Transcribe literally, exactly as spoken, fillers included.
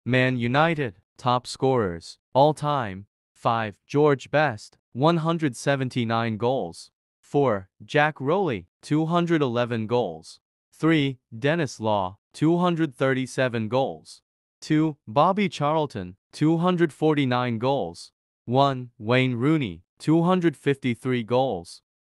Man United. Top scorers. All time. five. George Best. one hundred seventy-nine goals. four. Jack Rowley. two hundred eleven goals. three. Dennis Law. two hundred thirty-seven goals. two. Bobby Charlton. two hundred forty-nine goals. one. Wayne Rooney. two hundred fifty-three goals.